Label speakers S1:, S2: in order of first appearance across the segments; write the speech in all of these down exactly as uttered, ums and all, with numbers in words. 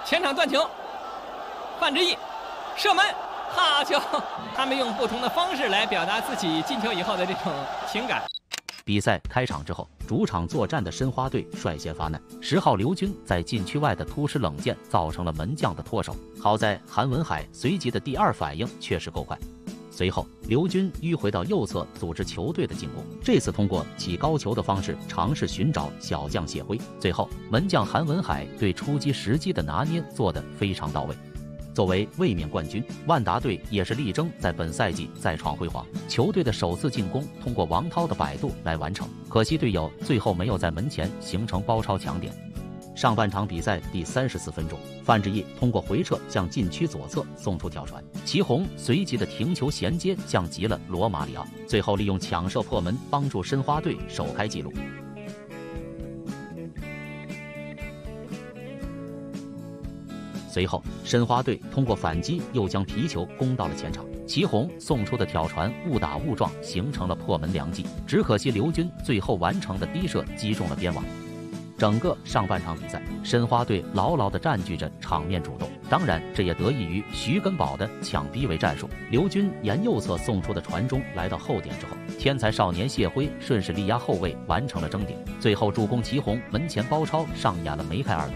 S1: 前场断球，范志毅射门，好球！他们用不同的方式来表达自己进球以后的这种情感。
S2: 比赛开场之后，主场作战的申花队率先发难，十号刘军在禁区外的突施冷箭，造成了门将的脱手。好在韩文海随即的第二反应确实够快。随后，刘军迂回到右侧组织球队的进攻，这次通过起高球的方式尝试寻找小将谢辉。最后，门将韩文海对出击时机的拿捏做得非常到位。作为卫冕冠军，万达队也是力争在本赛季再创辉煌。球队的首次进攻通过王涛的摆渡来完成，可惜队友最后没有在门前形成包抄强点。上半场比赛第三十四分钟，范志毅通过回撤向禁区左侧送出挑传，祁宏随即的停球衔接降级了罗马里奥，最后利用抢射破门帮助申花队首开纪录。随后，申花队通过反击又将皮球攻到了前场，祁宏送出的挑传误打误撞形成了破门良机，只可惜刘军最后完成的低射击中了边网。整个上半场比赛，申花队牢牢地占据着场面主动，当然这也得益于徐根宝的抢逼围战术。刘军沿右侧送出的传中来到后点之后，天才少年谢辉顺势力压后卫完成了争顶，最后助攻祁宏门前包抄，上演了梅开二度。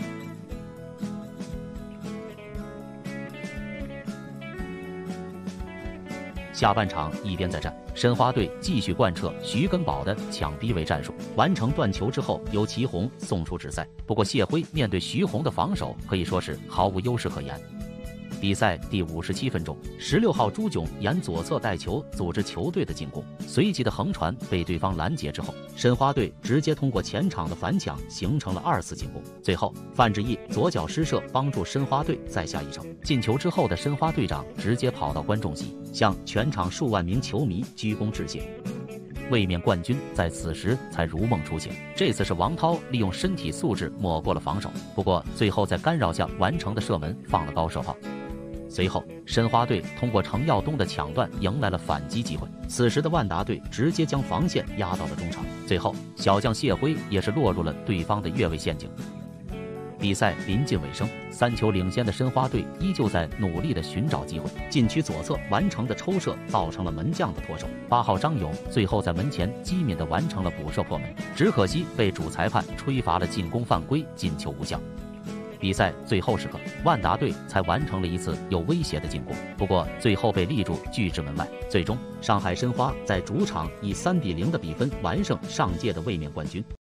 S2: 下半场一边再战，申花队继续贯彻徐根宝的抢逼围战术，完成断球之后由祁宏送出直塞。不过谢辉面对徐宏的防守可以说是毫无优势可言。比赛第五十七分钟，十六号朱炯沿左侧带球组织球队的进攻，随即的横传被对方拦截之后，申花队直接通过前场的反抢形成了二次进攻。最后范志毅左脚施射帮助申花队再下一城。进球之后的申花队长直接跑到观众席，向全场数万名球迷鞠躬致谢。卫冕冠军在此时才如梦初醒，这次是王涛利用身体素质抹过了防守，不过最后在干扰下完成的射门放了高射炮。随后，申花队通过程耀东的抢断迎来了反击机会。此时的万达队直接将防线压到了中场，最后小将谢辉也是落入了对方的越位陷阱。比赛临近尾声，三球领先的申花队依旧在努力的寻找机会，禁区左侧完成的抽射造成了门将的脱手。八号张勇最后在门前机敏的完成了补射破门，只可惜被主裁判吹罚了进攻犯规，进球无效。比赛最后时刻，万达队才完成了一次有威胁的进攻，不过最后被立柱拒之门外。最终，上海申花在主场以三比零的比分完胜上届的卫冕冠军。